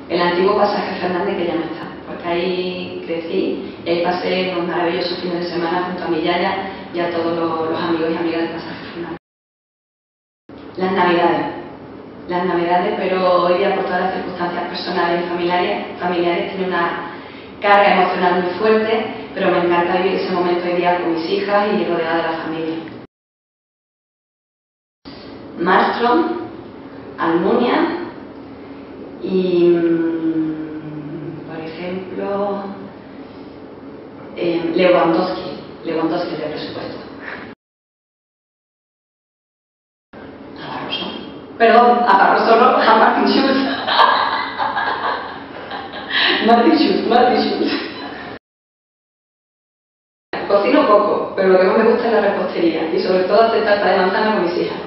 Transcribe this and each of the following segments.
el antiguo pasaje Fernández, que ya no está, porque ahí crecí y ahí pasé unos maravillosos fines de semana junto a mi yaya y a todos los amigos y amigas del pasaje Fernández. Las navidades, pero hoy día por todas las circunstancias personales y familiares tiene una carga emocional muy fuerte, pero me encanta vivir ese momento ideal con mis hijas y rodeada de la familia. Marstrom, Almunia y, por ejemplo, Lewandowski de presupuesto. Perdón, a Barroso no, a Martin Schulz. Martin Schulz. Cocino poco, pero lo que más me gusta es la repostería y sobre todo hacer tarta de manzana con mis hijas.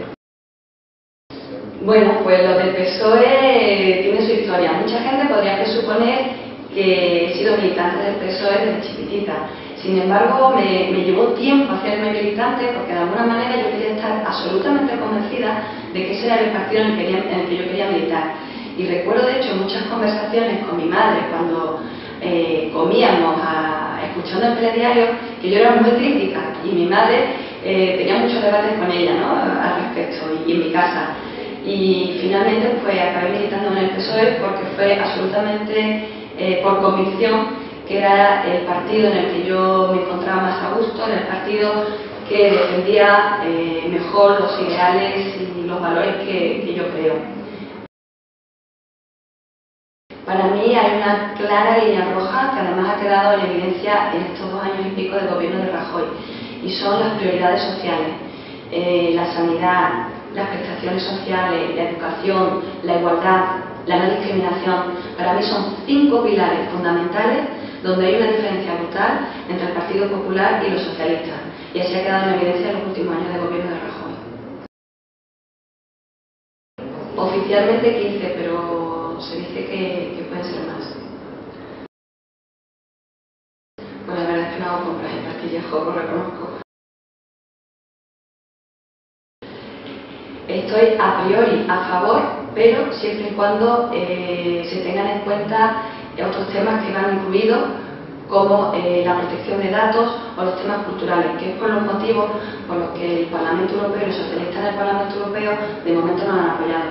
Bueno, pues lo del PSOE tiene su historia. Mucha gente podría presuponer que he sido militante del PSOE desde chiquitita. Sin embargo, me llevó tiempo hacerme militante porque de alguna manera yo quería estar absolutamente convencida de que ese era el partido en el que yo quería militar. Y recuerdo de hecho muchas conversaciones con mi madre cuando comíamos escuchando el telediario, que yo era muy crítica y mi madre tenía muchos debates con ella, ¿no?, al respecto y en mi casa. Y finalmente pues acabé militando en el PSOE porque fue absolutamente por convicción que era el partido en el que yo me encontraba más a gusto, era el partido que defendía mejor los ideales y los valores que yo creo. Para mí hay una clara línea roja que además ha quedado en evidencia en estos 2 años y pico del gobierno de Rajoy, y son las prioridades sociales, la sanidad, las prestaciones sociales, la educación, la igualdad, la no discriminación. Para mí son 5 pilares fundamentales donde hay una diferencia brutal entre el Partido Popular y los socialistas, y así ha quedado en evidencia en los últimos años del gobierno de Rajoy. Oficialmente 15, pero se dice que pueden ser más. Pues la verdad es que no hago compras en Castillejo, lo reconozco. Estoy a priori a favor, pero siempre y cuando se tengan en cuenta otros temas que van incluidos, como la protección de datos o los temas culturales, que es por los motivos por los que el Parlamento Europeo y los socialistas del Parlamento Europeo de momento no lo han apoyado.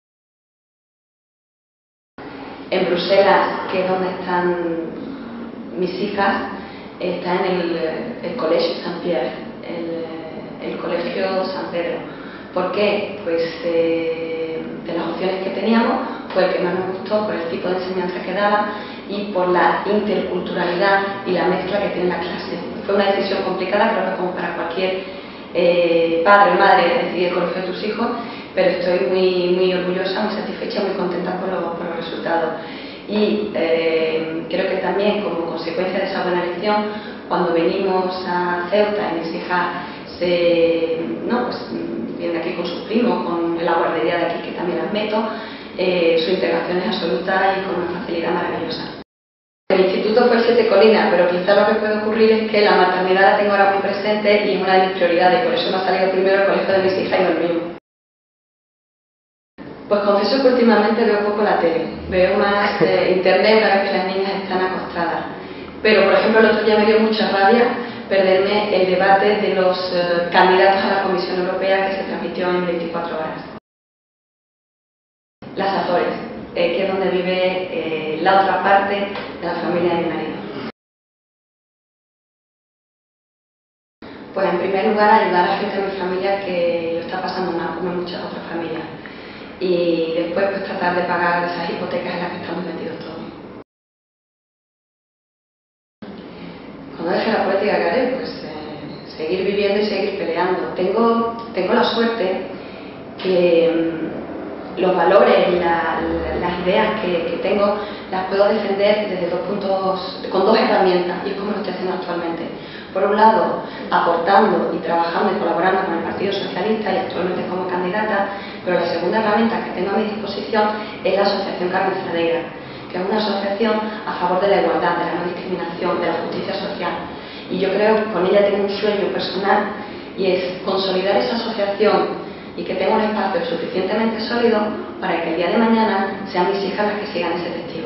En Bruselas, que es donde están mis hijas, está en el Colegio Saint-Pierre, el Colegio San Pedro. ¿Por qué? Pues de las opciones que teníamos fue el que más nos gustó por el tipo de enseñanza que daba y por la interculturalidad y la mezcla que tiene la clase. Fue una decisión complicada, creo que como para cualquier padre o madre decidir el colegio de tus hijos, pero estoy muy orgullosa, muy satisfecha, muy contenta por los resultados. Y creo que también como consecuencia de esa buena elección, cuando venimos a Ceuta y mis hijas vienen aquí con sus primos, con la guardería de aquí que también las meto, su integración es absoluta y con una facilidad maravillosa. El instituto fue el Siete Colinas, pero quizá lo que puede ocurrir es que la maternidad la tengo ahora muy presente y es una de mis prioridades, y por eso me ha salido primero el colegio de mis hijas y no el mío. Pues confieso que últimamente veo poco la tele, veo más internet una vez que las niñas están acostadas. Pero por ejemplo el otro día me dio mucha rabia perderme el debate de los candidatos a la Comisión Europea que se transmitió en 24 horas. Las Azores, que es donde vive la otra parte de la familia de mi marido. Pues en primer lugar ayudar a la gente de mi familia que lo está pasando mal, como en muchas otras familias. Y después pues tratar de pagar esas hipotecas en las que estamos metidos todos. Cuando deje la política, ¿qué haré? Pues seguir viviendo y seguir peleando. Tengo la suerte que los valores, las ideas que tengo, las puedo defender desde con dos herramientas, y es como lo estoy haciendo actualmente. Por un lado, aportando y trabajando y colaborando con el Partido Socialista y actualmente como candidata, pero la segunda herramienta que tengo a mi disposición es la Asociación Carmen Fradeira, que es una asociación a favor de la igualdad, de la no discriminación, de la justicia social. Y yo creo que con ella tengo un sueño personal, y es consolidar esa asociación y que tenga un espacio suficientemente sólido para que el día de mañana sean mis hijas las que sigan ese testigo.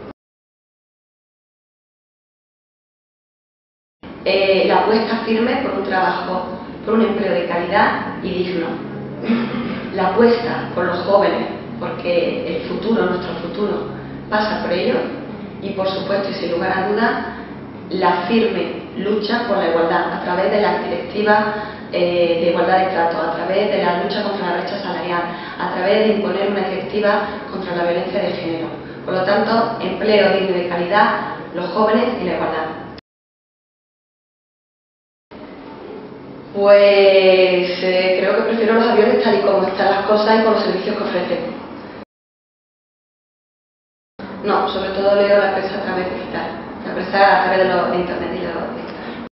La apuesta firme por un trabajo, por un empleo de calidad y digno. La apuesta por los jóvenes, porque el futuro, nuestro futuro, pasa por ello. Y por supuesto, y sin lugar a dudas, la firme lucha por la igualdad a través de las directivas de igualdad de trato, a través de la lucha contra la brecha salarial, a través de imponer una directiva contra la violencia de género. Por lo tanto, empleo digno de calidad, los jóvenes y la igualdad. Pues creo que prefiero los aviones tal y como están las cosas y con los servicios que ofrecen. No, sobre todo leo la prensa a través digital, la prensa a través de internet y de lo digital.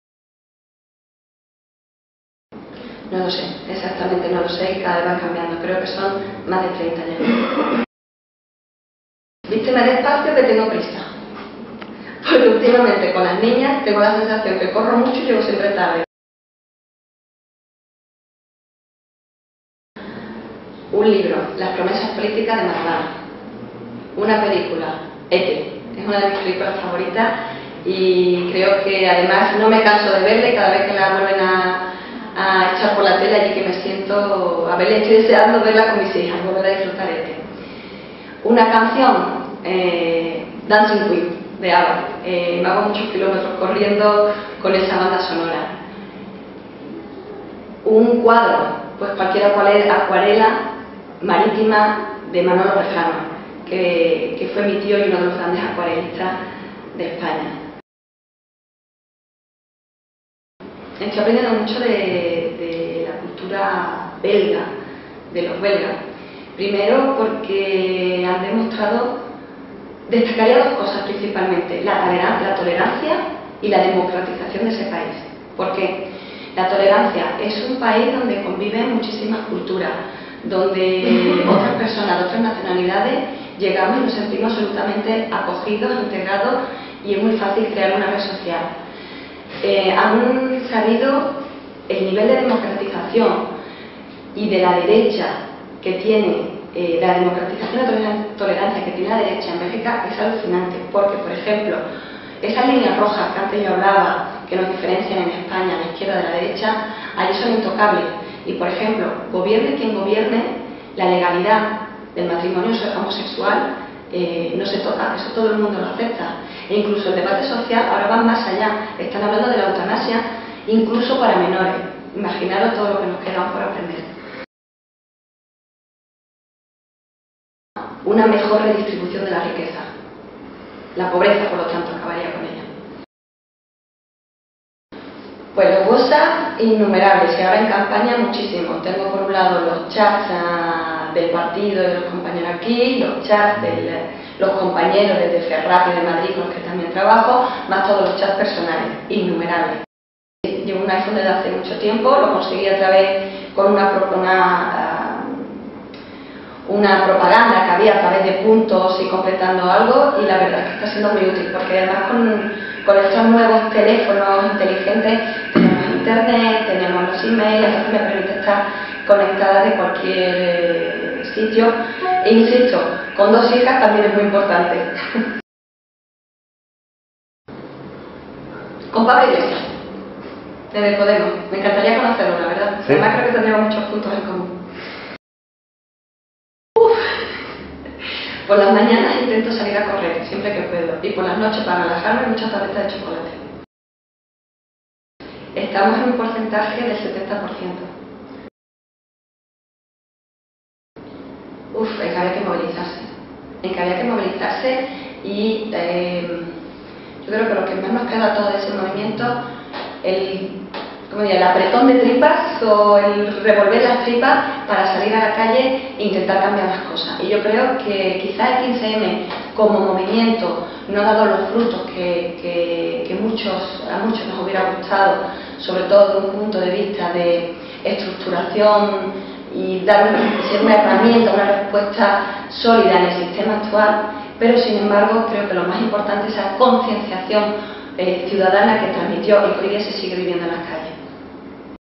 No lo sé, exactamente no lo sé y cada vez van cambiando, creo que son más de 30 años. Vísteme despacio que tengo prisa, porque últimamente con las niñas tengo la sensación que corro mucho y llego siempre tarde. Un libro, Las promesas políticas de Maradona. Una película, E.T., es una de mis películas favoritas y creo que además no me canso de verla y cada vez que la vuelven a echar por la tele allí que me siento, a verla, estoy deseando verla con mis hijas, volver a disfrutar E.T. Una canción, Dancing Queen, de ABBA. Me hago muchos kilómetros corriendo con esa banda sonora. Un cuadro, pues cualquier acuarela marítima de Manolo Rejano, que fue mi tío y uno de los grandes acuarelistas de España. Estoy aprendiendo mucho de la cultura belga, de los belgas. Primero porque han demostrado, destacaría dos cosas principalmente, la tolerancia y la democratización de ese país. ¿Por qué? La tolerancia es un país donde conviven muchísimas culturas, donde otras personas de otras nacionalidades llegamos y nos sentimos absolutamente acogidos, integrados y es muy fácil crear una red social. Han sabido el nivel de democratización y de la derecha que tiene, la democratización y la tolerancia que tiene la derecha en Bélgica es alucinante, porque, por ejemplo, esas líneas rojas que antes yo hablaba, que nos diferencian en España, la izquierda de la derecha, allí son intocables. Y, por ejemplo, gobierne quien gobierne, la legalidad del matrimonio homosexual no se toca, eso todo el mundo lo acepta. E incluso el debate social ahora va más allá, están hablando de la eutanasia, incluso para menores. Imaginaros todo lo que nos queda por aprender. Una mejor redistribución de la riqueza. La pobreza, por lo tanto, acabaría con ella. Pues los WhatsApp innumerables y ahora en campaña muchísimo. Tengo por un lado los chats del partido de los compañeros aquí, los chats de los compañeros desde Ferraz y de Madrid con los que también trabajo, más todos los chats personales, innumerables. Llevo un iPhone desde hace mucho tiempo, lo conseguí a través con una propaganda que había a través de puntos y completando algo y la verdad es que está siendo muy útil porque además con estos nuevos teléfonos inteligentes tenemos internet, tenemos los emails, entonces me permite estar conectada de cualquier sitio e insisto, con dos hijas también es muy importante. Con Pablo Iglesias, desde Podemos, me encantaría conocerlo, la verdad. ¿Sí? Además creo que tendríamos muchos puntos en común. Por las mañanas intento salir a correr, siempre que puedo, y por las noches para relajarme muchas tabletas de chocolate. Estamos en un porcentaje del 70%. En que había que movilizarse, y yo creo que lo que más nos queda a todo ese movimiento, el apretón de tripas o el revolver las tripas para salir a la calle e intentar cambiar las cosas. Y yo creo que quizá el 15M como movimiento no ha dado los frutos que a muchos nos hubiera gustado, sobre todo desde un punto de vista de estructuración y ser una herramienta, una respuesta sólida en el sistema actual, pero sin embargo creo que lo más importante es esa concienciación ciudadana que transmitió y que hoy día se sigue viviendo en las calles.